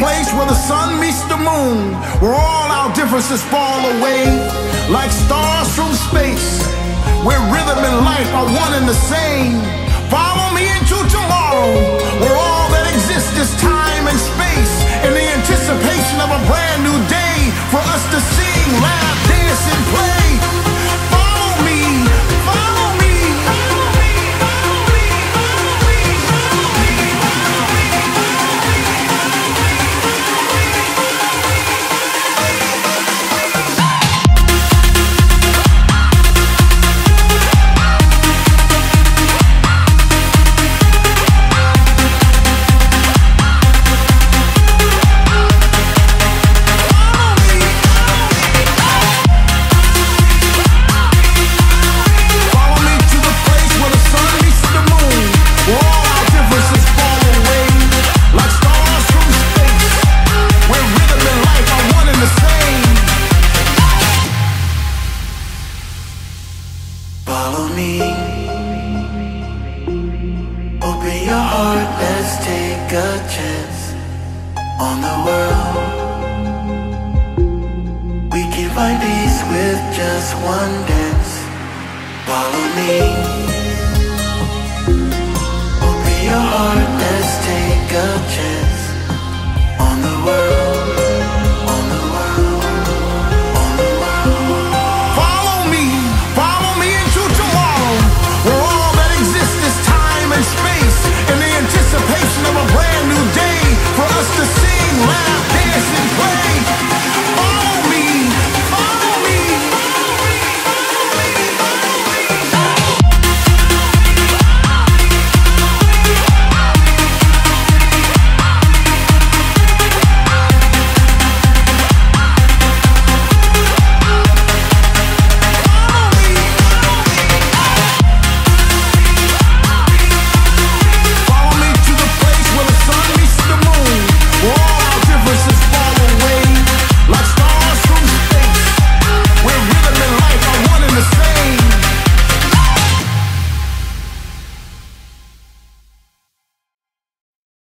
place where the sun meets the moon, where all our differences fall away, like stars from space, where rhythm and life are one and the same. Follow me into tomorrow, where all that exists is time and space, in the anticipation of a brand new day for us to sing, laugh, dance, and play. Follow me, follow me. Open your heart, let's take a chance on the world.